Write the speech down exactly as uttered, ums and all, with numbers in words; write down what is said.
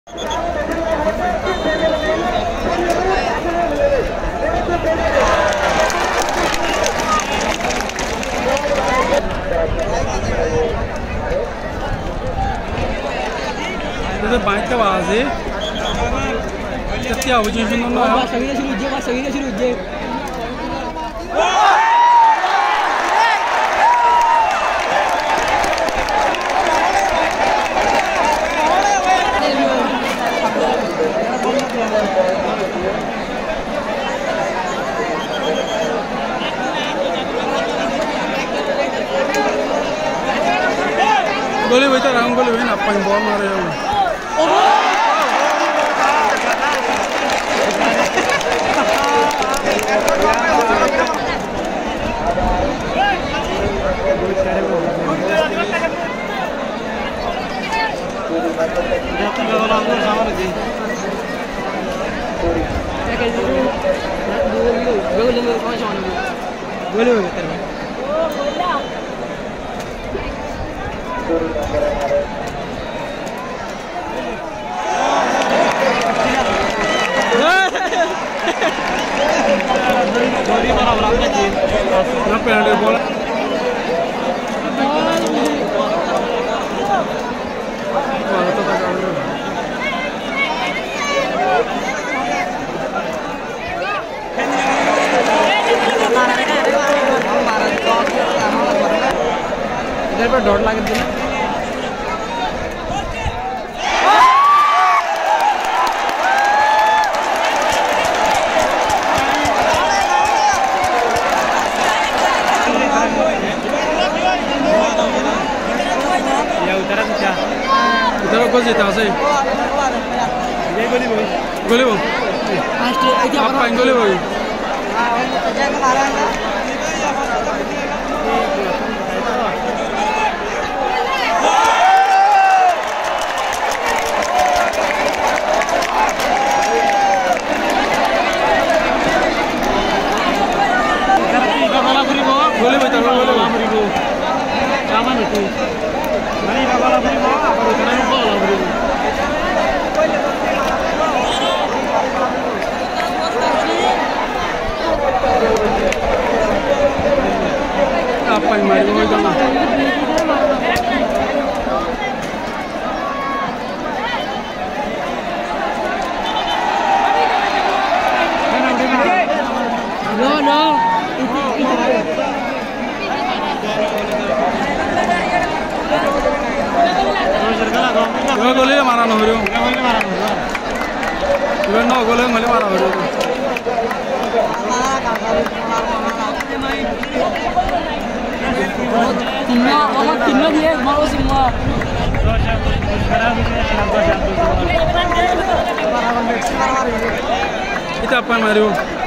itu banyak kewas sih. Setiap ujung ujung nol. Bahasa ini suruh je, bahasa ini suruh je. Goli betul, orang goli betul apa yang bawa marah yang. Kenapa ada bola? इधर पर dot लगा देना या उतरा तो क्या उतरा को जीता सही ये गोली बोल गोली बोल आप पाएंगे गोली बोल boleh baca boleh lah beribu, aman itu. Mari bawa lah beribu, apa itu nak bawa lah beribu. Apa yang mari bawa jangan. No no. Dua gol le mara no horo. Dua no gol le male mara horo. Timnya, orang timnya dia mau semua. Kita apa Mario?